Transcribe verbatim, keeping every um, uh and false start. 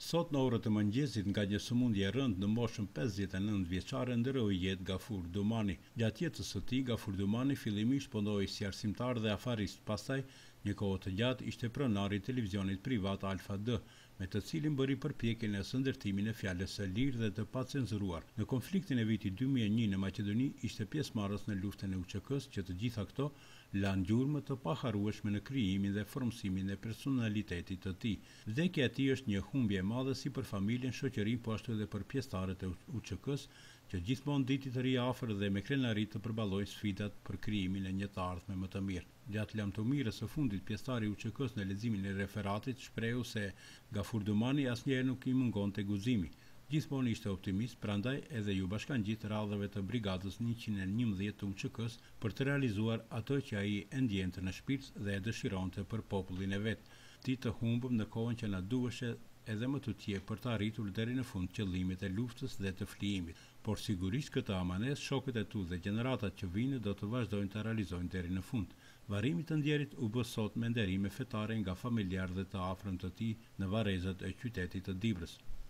Sot në orët e mëngjesit nga një sëmundje e rëndë në moshën pesëdhjetë e nëntë vjeçare ndëroi jetë Gafur Dumani. Gjatë jetës së tij, Gafur Dumani fillimisht punoi si arsimtar dhe afarist, pastaj një kohë të gjatë ishte pronar i televizionit privat Alfa D, me të cilin bëri përpjekjen e së ndërtimin e fjalës së lirë dhe të pacenzuruar. Në konfliktin e vitit dy mijë e një në Maqedoni ishte pjesëmarrës në luftën e U Q K-s, që të gjitha këto lanë gjurmë të paharrueshme në krijimin dhe formsimin e personalitetit të tij. Vdekja e tij është një humbje e madhe si për familjen, shoqërinë, po ashtu edhe për pjesëtarët e U Q K-s, që gjithmonë diti të ri afër dhe me krenari të përballojë sfidat për krijimin e një të ardhme më të mirë. Gjatë lamtomirës së fundit, pjesëtari i U Q K-s në leximin e referatit shprehu se Gafur Dumani asnjëherë nuk i mungonte guzimi. Gjithmonë ishte optimist, prandaj edhe ju bashkangjit radhave të brigadës njëqind e njëmbëdhjetë të U Q K-s për të realizuar atë që ai e ndjente në shpirt dhe e dëshironte për popullin e vet. Ti të humbëm në kohën që na duheshe edhe më të tjerë për të arritur deri në fund qëllimit e luftës dhe të flijimit. Por sigurisht këtë amanes shokët e tu dhe gjeneratat që vinë do të vazhdojnë të realizojnë deri në fund. Varrimi të ndjerit u bë sot me nderime fetare nga familjarë dhe të afërm të tij në varrezat e qytetit të Dibrës.